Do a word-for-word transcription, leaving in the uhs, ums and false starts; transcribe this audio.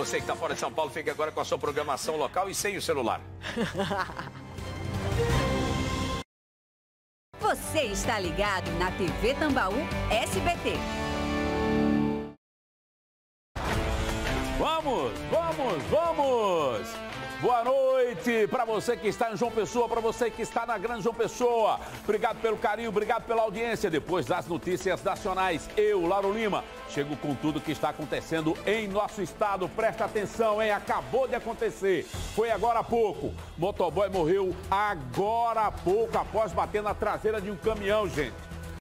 Você que está fora de São Paulo, fique agora com a sua programação local e sem o celular. Você está ligado na T V Tambaú S B T. Vamos, vamos, vamos! Boa noite para você que está em João Pessoa, para você que está na Grande João Pessoa. Obrigado pelo carinho, obrigado pela audiência. Depois das notícias nacionais, eu, Lauro Lima, chego com tudo que está acontecendo em nosso estado. Presta atenção, hein? Acabou de acontecer. Foi agora há pouco. Motoboy morreu agora há pouco, após bater na traseira de um caminhão, gente.